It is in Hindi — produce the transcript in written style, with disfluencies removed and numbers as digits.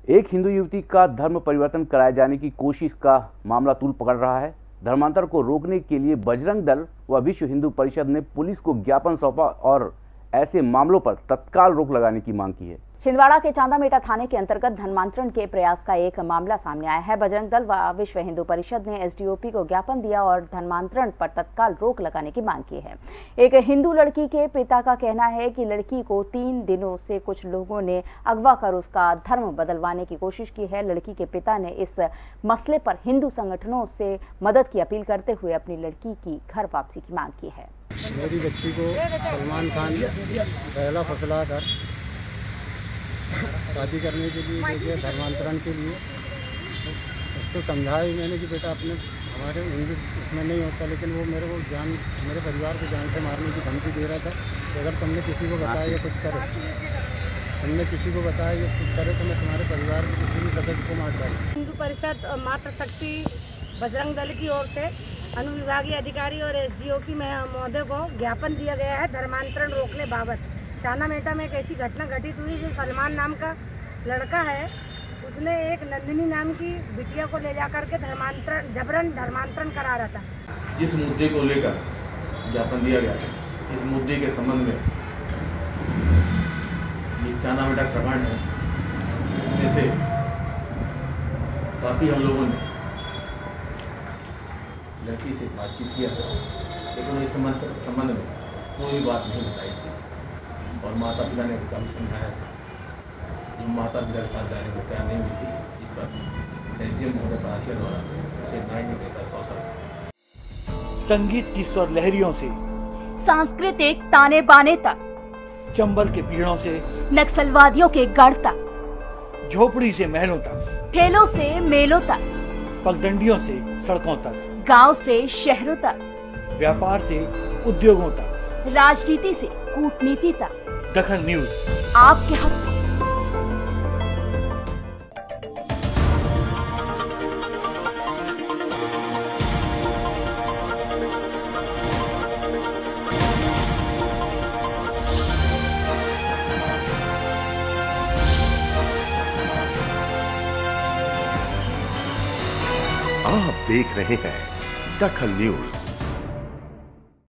एक हिंदू युवती का धर्म परिवर्तन कराए जाने की कोशिश का मामला तूल पकड़ रहा है। धर्मांतर को रोकने के लिए बजरंग दल व विश्व हिंदू परिषद ने पुलिस को ज्ञापन सौंपा और ऐसे मामलों पर तत्काल रोक लगाने की मांग की है। छिंदवाड़ा के चांदामेटा थाने के अंतर्गत धर्मांतरण के प्रयास का एक मामला सामने आया है। बजरंग दल व विश्व हिंदू परिषद ने एसडीओपी को ज्ञापन दिया और धर्मांतरण पर तत्काल रोक लगाने की मांग की है। एक हिंदू लड़की के पिता का कहना है कि लड़की को 3 दिनों से कुछ लोगों ने अगवा कर उसका धर्म बदलवाने की कोशिश की है। लड़की के पिता ने इस मसले पर हिंदू संगठनों से मदद की अपील करते हुए अपनी लड़की की घर वापसी की मांग की है। मेरी बच्ची को सलमान खान पहला फसला कर शादी करने के लिए देखिए धर्मांतरण के लिए उसको समझाया मैंने कि बेटा अपने हमारे हिंदू उसमें नहीं होता, लेकिन वो मेरे को मेरे परिवार को जान से मारने की धमकी दे रहा था कि अगर तुमने किसी को बताया या कुछ करे तो मैं तुम्हारे परिवार के किसी भी सदस्य को मार डालूं। हिंदू परिषद मातृशक्ति बजरंग दल की ओर से अनुविभागीय अधिकारी और एसडीओपी महोदय को ज्ञापन दिया गया है धर्मांतरण रोकने बाबत। चांदामेटा में एक ऐसी घटना घटित हुई जो सलमान नाम का लड़का है, उसने एक नंदिनी नाम की बिटिया को ले जाकर के जबरन धर्मांतरण करा रहा था। जिस मुद्दे को लेकर ज्ञापन दिया गया है, इस मुद्दे के संबंध में ये चांदामेटा प्रखंड है, इसमें से काफी हम लोगों ने लड़की से बातचीत किया, लेकिन इस संबंध में कोई बात नहीं बताई थी और माता पिता ने काफी समझाया था। जो माता पिता के साथ जाने को तैयार नहीं हुई थी, इस पर एसडीएम महोदय परासिया द्वारा उसे न्याय देने का अवसर। संगीत की स्वर लहरियों से सांस्कृतिक ताने बाने तक, चंबल के पीड़ों से नक्सलवादियों के गढ़ तक, झोपड़ी से महलों तक, ठेलों से मेलों तक, पगडंडियों से सड़कों तक, गांव से शहरों तक, व्यापार से उद्योगों तक, राजनीति से कूटनीति तक, दखल न्यूज आपके हक में। आप देख रहे हैं दखल न्यूज।